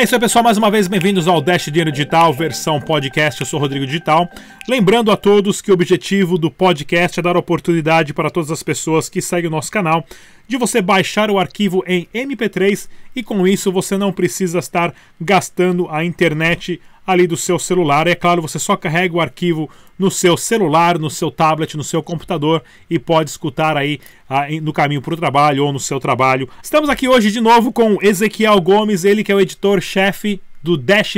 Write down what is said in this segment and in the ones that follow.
É isso aí, pessoal, mais uma vez bem-vindos ao Dash Dinheiro Digital, versão podcast. Eu sou o Rodrigo Digital. Lembrando a todos que o objetivo do podcast é dar oportunidade para todas as pessoas que seguem o nosso canal de você baixar o arquivo em MP3 e com isso você não precisa estar gastando a internet ali do seu celular. É claro, você só carrega o arquivo no seu celular, no seu tablet, no seu computador e pode escutar aí no caminho para o trabalho ou no seu trabalho. Estamos aqui hoje de novo com Ezequiel Gomes, ele que é o editor-chefe do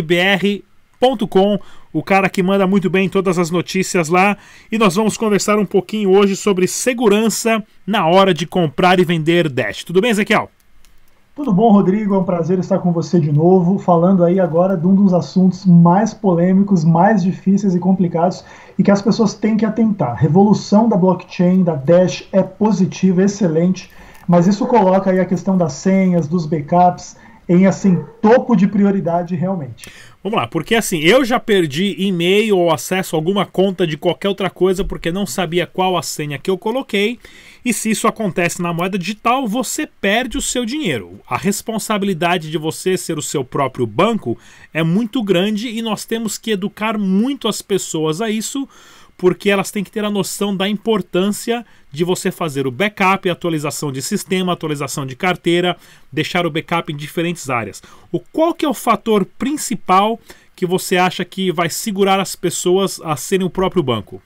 DashBR.com, o cara que manda muito bem todas as notícias lá, e nós vamos conversar um pouquinho hoje sobre segurança na hora de comprar e vender Dash. Tudo bem, Ezequiel? Tudo bom, Rodrigo? É um prazer estar com você de novo, falando aí agora de um dos assuntos mais polêmicos, mais difíceis e complicados e que as pessoas têm que atentar. A revolução da blockchain, da Dash, é positiva, excelente, mas isso coloca aí a questão das senhas, dos backups, em assim, topo de prioridade realmente. Vamos lá, porque assim, eu já perdi e-mail ou acesso a alguma conta de qualquer outra coisa porque não sabia qual a senha que eu coloquei, e se isso acontece na moeda digital, você perde o seu dinheiro. A responsabilidade de você ser o seu próprio banco é muito grande e nós temos que educar muito as pessoas a isso, porque elas têm que ter a noção da importância de você fazer o backup, atualização de sistema, atualização de carteira, deixar o backup em diferentes áreas. Qual que é o fator principal que você acha que vai segurar as pessoas a serem o próprio banco?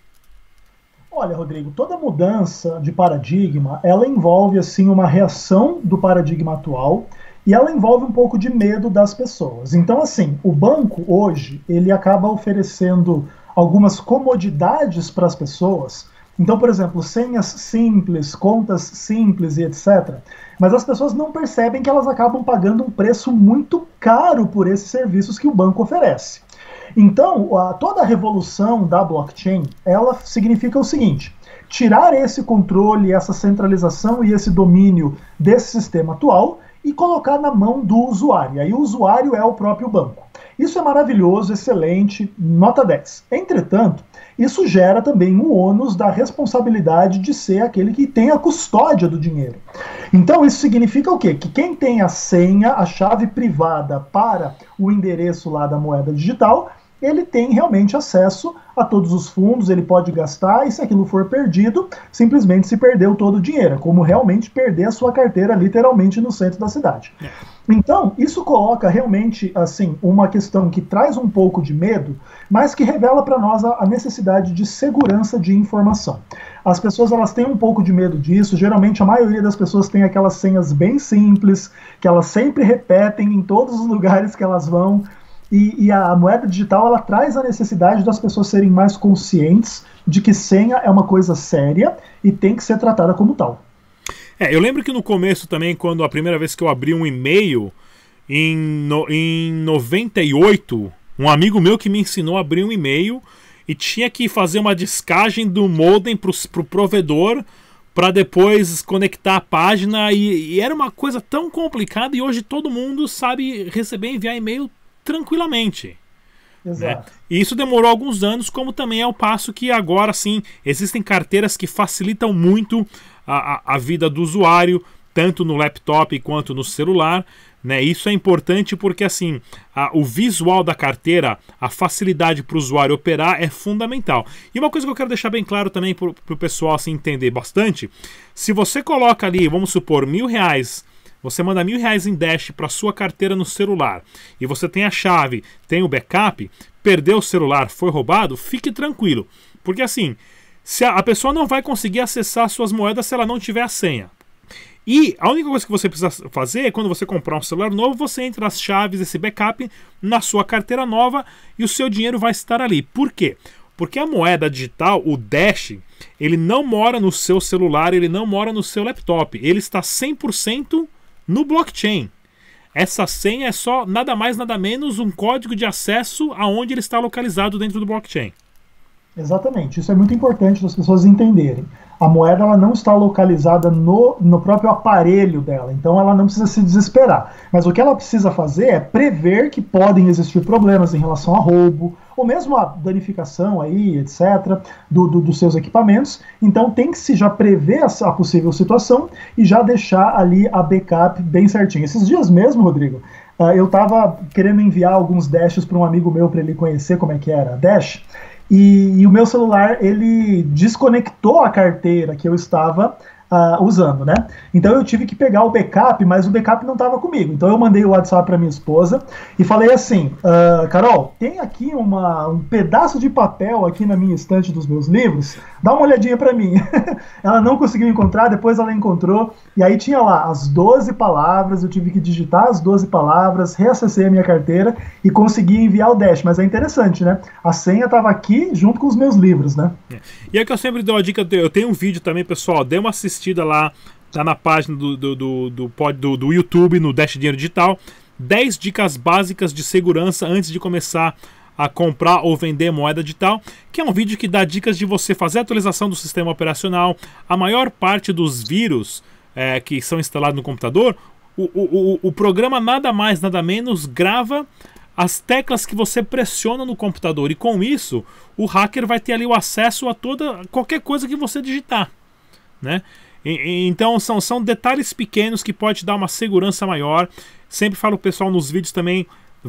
Olha, Rodrigo, toda mudança de paradigma, ela envolve assim uma reação do paradigma atual e ela envolve um pouco de medo das pessoas. Então, assim, o banco hoje, ele acaba oferecendo algumas comodidades para as pessoas. Então, por exemplo, senhas simples, contas simples e etc. Mas as pessoas não percebem que elas acabam pagando um preço muito caro por esses serviços que o banco oferece. Então, toda a revolução da blockchain, ela significa o seguinte: tirar esse controle, essa centralização e esse domínio desse sistema atual e colocar na mão do usuário. E aí o usuário é o próprio banco. Isso é maravilhoso, excelente, nota 10. Entretanto, isso gera também o ônus da responsabilidade de ser aquele que tem a custódia do dinheiro. Então isso significa o quê? Que quem tem a senha, a chave privada para o endereço lá da moeda digital, ele tem realmente acesso a todos os fundos, ele pode gastar, e se aquilo for perdido, simplesmente se perdeu todo o dinheiro. É como realmente perder a sua carteira literalmente no centro da cidade. Então, isso coloca realmente assim uma questão que traz um pouco de medo, mas que revela para nós a necessidade de segurança de informação. As pessoas elas têm um pouco de medo disso, geralmente a maioria das pessoas tem aquelas senhas bem simples, que elas sempre repetem em todos os lugares que elas vão. E a moeda digital ela traz a necessidade das pessoas serem mais conscientes de que senha é uma coisa séria e tem que ser tratada como tal. Eu lembro que no começo também, quando a primeira vez que eu abri um e-mail, em 98, um amigo meu que me ensinou a abrir um e-mail e tinha que fazer uma descagem do modem pro provedor para depois conectar a página, e era uma coisa tão complicada, e hoje todo mundo sabe receber e enviar e-mail tranquilamente. Exato. Né? E isso demorou alguns anos, como também é o passo que agora sim existem carteiras que facilitam muito a vida do usuário, tanto no laptop quanto no celular, né? Isso é importante porque assim o visual da carteira, a facilidade para o usuário operar é fundamental. E uma coisa que eu quero deixar bem claro também para o pessoal assim, entender bastante: se você coloca ali, vamos supor, R$1.000, você manda R$1.000 em Dash para sua carteira no celular e você tem a chave, tem o backup, perdeu o celular, foi roubado, fique tranquilo. Porque assim, se a pessoa não vai conseguir acessar suas moedas se ela não tiver a senha. E a única coisa que você precisa fazer é, quando você comprar um celular novo, você entra as chaves, esse backup, na sua carteira nova e o seu dinheiro vai estar ali. Por quê? Porque a moeda digital, o Dash, ele não mora no seu celular, ele não mora no seu laptop. Ele está 100% no blockchain. Essa senha é só nada mais nada menos um código de acesso aonde ele está localizado dentro do blockchain. Exatamente, isso é muito importante as pessoas entenderem. A moeda ela não está localizada no próprio aparelho dela, então ela não precisa se desesperar. Mas o que ela precisa fazer é prever que podem existir problemas em relação a roubo, ou mesmo a danificação aí, etc., dos seus equipamentos. Então tem que se já prever a possível situação e já deixar ali a backup bem certinho. Esses dias mesmo, Rodrigo, eu estava querendo enviar alguns Dashes para um amigo meu para ele conhecer como é que era a Dash, e o meu celular ele desconectou a carteira que eu estava usando, né? Então eu tive que pegar o backup, mas o backup não estava comigo. Então eu mandei o WhatsApp para minha esposa e falei assim, Carol, tem aqui um pedaço de papel aqui na minha estante dos meus livros, dá uma olhadinha para mim. Ela não conseguiu encontrar, depois ela encontrou, e aí tinha lá as 12 palavras, eu tive que digitar as 12 palavras, reacessei a minha carteira e consegui enviar o Dash. Mas é interessante, né? A senha estava aqui junto com os meus livros, né? E é que eu sempre dou a dica, eu tenho um vídeo também, pessoal, dê uma assistida lá, tá na página do YouTube, no Dash Dinheiro Digital, 10 dicas básicas de segurança antes de começar a comprar ou vender moeda digital, que é um vídeo que dá dicas de você fazer a atualização do sistema operacional. A maior parte dos vírus que são instalados no computador, o programa nada mais, nada menos grava as teclas que você pressiona no computador, e com isso o hacker vai ter ali o acesso a qualquer coisa que você digitar, né? Então são detalhes pequenos que pode dar uma segurança maior. Sempre falo pro pessoal nos vídeos também,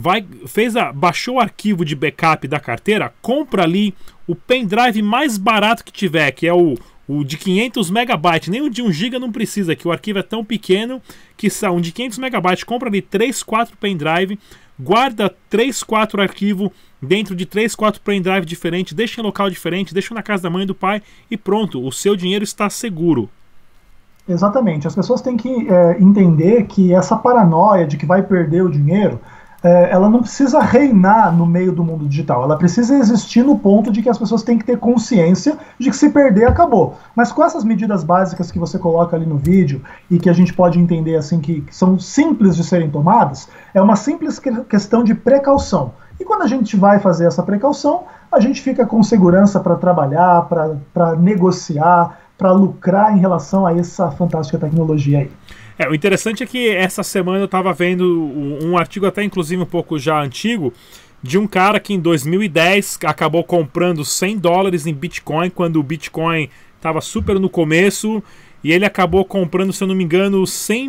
baixou o arquivo de backup da carteira, compra ali o pendrive mais barato que tiver, que é o de 500 megabytes, nem o de 1 GB não precisa, que o arquivo é tão pequeno que são de 500 megabytes, compra ali 3, 4 pendrive, guarda 3, 4 arquivos dentro de 3, 4 pendrive diferentes, deixa em local diferente, deixa na casa da mãe e do pai e pronto, o seu dinheiro está seguro. Exatamente, as pessoas têm que entender que essa paranoia de que vai perder o dinheiro, ela não precisa reinar no meio do mundo digital, ela precisa existir no ponto de que as pessoas têm que ter consciência de que se perder, acabou. Mas com essas medidas básicas que você coloca ali no vídeo e que a gente pode entender assim que são simples de serem tomadas, é uma simples questão de precaução. E quando a gente vai fazer essa precaução, a gente fica com segurança para trabalhar, para negociar, para lucrar em relação a essa fantástica tecnologia aí. O interessante é que essa semana eu estava vendo um artigo até inclusive um pouco já antigo, de um cara que em 2010 acabou comprando $100 em Bitcoin, quando o Bitcoin estava super no começo, e ele acabou comprando, se eu não me engano,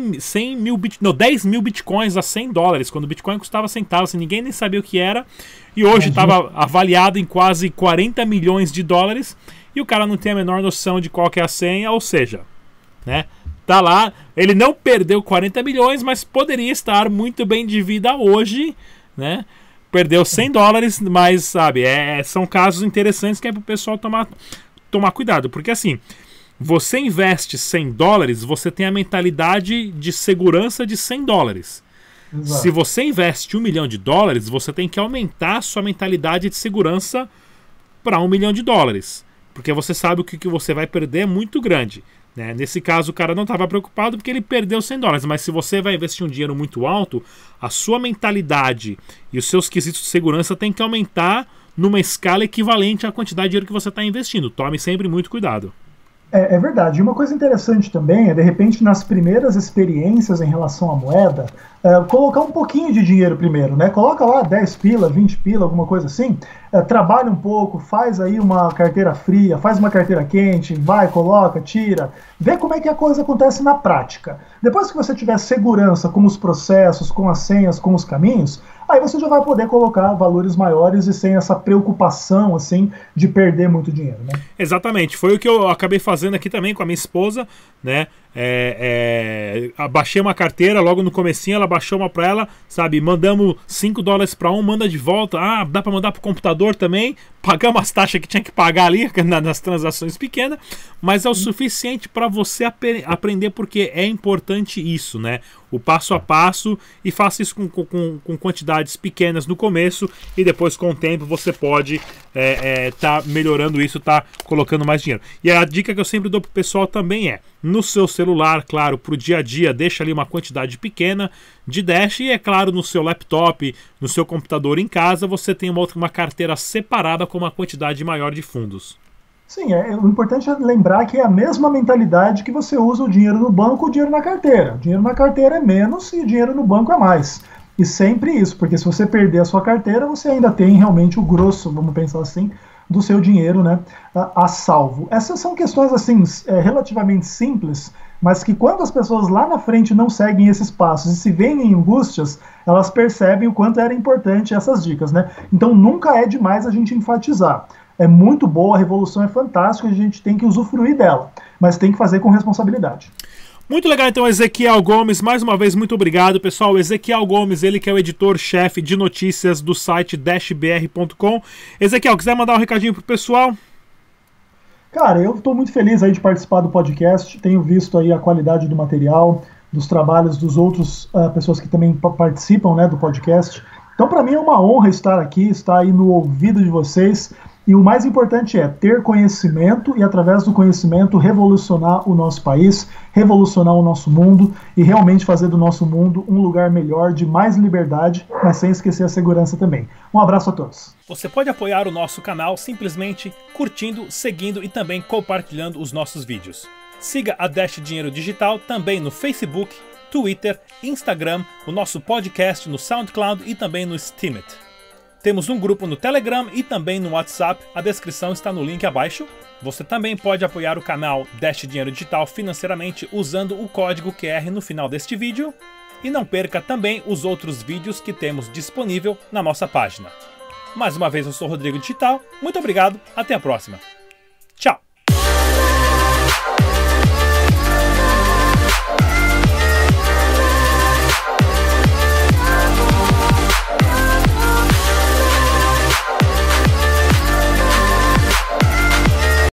10 mil Bitcoins a $100, quando o Bitcoin custava centavos, ninguém nem sabia o que era, e hoje estava avaliado em quase $40 milhões, e o cara não tem a menor noção de qual que é a senha, ou seja, né? Tá lá, ele não perdeu 40 milhões, mas poderia estar muito bem de vida hoje, né? Perdeu $100, mas sabe, são casos interessantes que é pro pessoal tomar cuidado, porque assim, você investe $100, você tem a mentalidade de segurança de $100. Exato. Se você investe $1 milhão, você tem que aumentar a sua mentalidade de segurança para $1 milhão, porque você sabe que você vai perder é muito grande. Né? Nesse caso o cara não estava preocupado porque ele perdeu $100, mas se você vai investir um dinheiro muito alto, a sua mentalidade e os seus quesitos de segurança tem que aumentar numa escala equivalente à quantidade de dinheiro que você está investindo. Tome sempre muito cuidado. É verdade. E uma coisa interessante também é, de repente, nas primeiras experiências em relação à moeda, colocar um pouquinho de dinheiro primeiro, né? Coloca lá 10 pila, 20 pila, alguma coisa assim, trabalha um pouco, faz aí uma carteira fria, faz uma carteira quente, vai, coloca, tira, vê como é que a coisa acontece na prática. Depois que você tiver segurança com os processos, com as senhas, com os caminhos, aí você já vai poder colocar valores maiores e sem essa preocupação, assim, de perder muito dinheiro, né? Exatamente, foi o que eu acabei fazendo aqui também com a minha esposa, né? Baixei uma carteira, logo no comecinho ela baixou uma pra ela, sabe, mandamos $5 para manda de volta, dá para mandar pro computador também, pagamos as taxas que tinha que pagar ali nas transações pequenas, mas é o suficiente para você aprender, porque é importante isso, né? O passo a passo, e faça isso com quantidades pequenas no começo, e depois com o tempo você pode tá melhorando isso, tá colocando mais dinheiro. E a dica que eu sempre dou pro pessoal também é, no seu celular, claro, pro dia a dia, deixa ali uma quantidade pequena de Dash, e é claro, no seu laptop, no seu computador em casa, você tem uma carteira separada com uma quantidade maior de fundos. Sim, o importante é lembrar que é a mesma mentalidade que você usa o dinheiro no banco, o dinheiro na carteira. O dinheiro na carteira é menos e o dinheiro no banco é mais. E sempre isso, porque se você perder a sua carteira, você ainda tem realmente o grosso, vamos pensar assim, do seu dinheiro, né, a salvo. Essas são questões assim relativamente simples mas que quando as pessoas lá na frente não seguem esses passos e se veem em angústias, elas percebem o quanto era importante essas dicas, né? Então nunca é demais a gente enfatizar. É muito boa, a revolução é fantástica, a gente tem que usufruir dela, mas tem que fazer com responsabilidade. Muito legal, então, Ezequiel Gomes. Mais uma vez, muito obrigado, pessoal. Ezequiel Gomes, ele que é o editor-chefe de notícias do site dashbr.com. Ezequiel, quiser mandar um recadinho pro pessoal? Cara, eu estou muito feliz aí de participar do podcast. Tenho visto aí a qualidade do material, dos trabalhos dos outros pessoas que também participam, né, do podcast. Então, para mim é uma honra estar aqui, estar aí no ouvido de vocês. E o mais importante é ter conhecimento e, através do conhecimento, revolucionar o nosso país, revolucionar o nosso mundo e realmente fazer do nosso mundo um lugar melhor, de mais liberdade, mas sem esquecer a segurança também. Um abraço a todos. Você pode apoiar o nosso canal simplesmente curtindo, seguindo e também compartilhando os nossos vídeos. Siga a Dash Dinheiro Digital também no Facebook, Twitter, Instagram, o nosso podcast no SoundCloud e também no Steemit. Temos um grupo no Telegram e também no WhatsApp, a descrição está no link abaixo. Você também pode apoiar o canal Dash Dinheiro Digital financeiramente usando o código QR no final deste vídeo. E não perca também os outros vídeos que temos disponível na nossa página. Mais uma vez eu sou Rodrigo Digital, muito obrigado, até a próxima!